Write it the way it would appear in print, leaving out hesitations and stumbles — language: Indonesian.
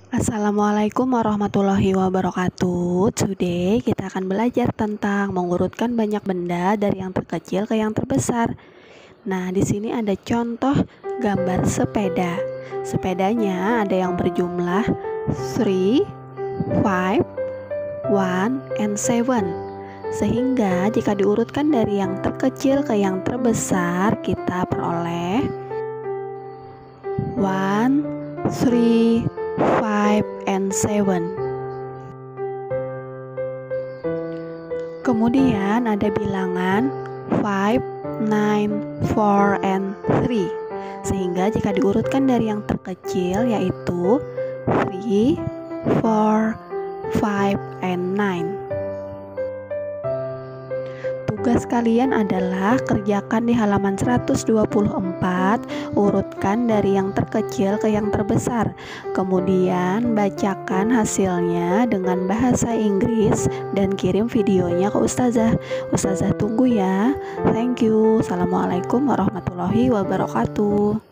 Assalamualaikum warahmatullahi wabarakatuh. Today kita akan belajar tentang mengurutkan banyak benda dari yang terkecil ke yang terbesar. Nah, di sini ada contoh gambar sepeda. Sepedanya ada yang berjumlah 3, 5, 1, and 7. Sehingga jika diurutkan dari yang terkecil ke yang terbesar, kita peroleh 1, 3, 5, and 7. Kemudian ada bilangan 5, 9, 4, and 3. Sehingga jika diurutkan dari yang terkecil yaitu 3, 4, 5, and 9. Tugas kalian adalah kerjakan di halaman 124, urutkan dari yang terkecil ke yang terbesar. Kemudian bacakan hasilnya dengan bahasa Inggris dan kirim videonya ke Ustazah. Ustazah tunggu ya. Thank you. Assalamualaikum warahmatullahi wabarakatuh.